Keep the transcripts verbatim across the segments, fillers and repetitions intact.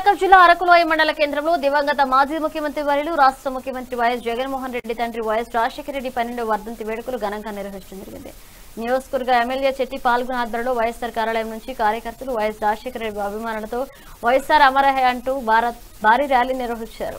జిల్లా అరకులోయ మండల కేంద్రంలో దివంగత మాజీ ముఖ్యమంత్రి వర్యులు రాష్ట్ర ముఖ్యమంత్రి వైఎస్ జగన్మోహన్ రెడ్డి తండ్రి వైఎస్ రాజశేఖర రెడ్డి పన్నెండవ వర్ధంతి వేడుకలు ఘనంగా నిర్వహించడం జరిగింది. నియోజకవర్గ ఎమ్మెల్యే చెట్టి పాల్గొన ఆధ్వర్యంలో వైఎస్ఆర్ కార్యాలయం నుంచి కార్యకర్తలు వైఎస్ రాజశేఖర రెడ్డి అభిమానులతో వైఎస్ఆర్ అమరహే అంటూ భారీ ర్యాలీ నిర్వహించారు.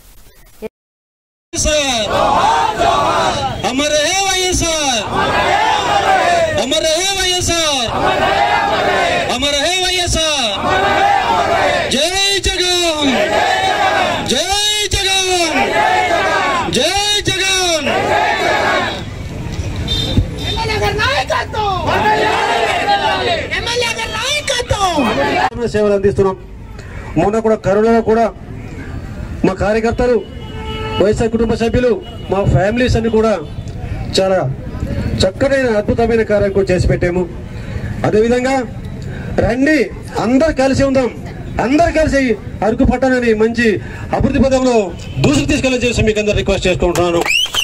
సేవలు అందిస్తున్నాం. మొన్న కూడా కరోనాలో కూడా మా కార్యకర్తలు, వైఎస్ఆర్ కుటుంబ సభ్యులు, మా ఫ్యామిలీస్ అన్ని కూడా చాలా చక్కనైన అద్భుతమైన కార్యం కూడా చేసి పెట్టాము. అదేవిధంగా రండి అందరు కలిసి ఉందాం, అందరు కలిసి అరకు పట్టణాన్ని మంచి అభివృద్ధి పదంలో దూసుకు తీసుకెళ్ళి చేసి మీకు అందరు రిక్వెస్ట్ చేసుకుంటున్నాను.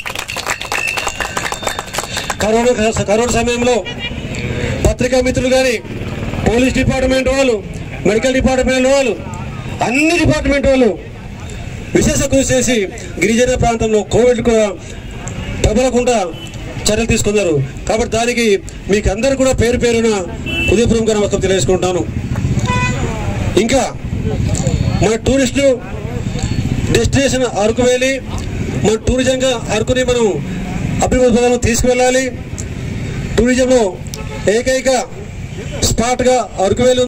కరోనా కరోనా సమయంలో పత్రికా మిత్రులు కానీ, పోలీస్ డిపార్ట్మెంట్ వాళ్ళు, మెడికల్ డిపార్ట్మెంట్ వాళ్ళు, అన్ని డిపార్ట్మెంట్ వాళ్ళు విశేష కృషి చేసి గిరిజన ప్రాంతంలో కోవిడ్ కూడా ప్రబలకుండా చర్యలు తీసుకున్నారు. కాబట్టి దానికి మీకు అందరూ కూడా పేరు పేరున హృదయపూర్వక నమస్కారం తెలియజేసుకుంటాను. ఇంకా మన టూరిస్టులు డెస్టినేషన్ అరకు వెళ్ళి మన టూరిజంగా అరకుని మనం అభివృద్ధి పదంలో తీసుకువెళ్ళాలి. టూరిజంలో ఏకైక స్పాట్గా అరకు వెళ్ళి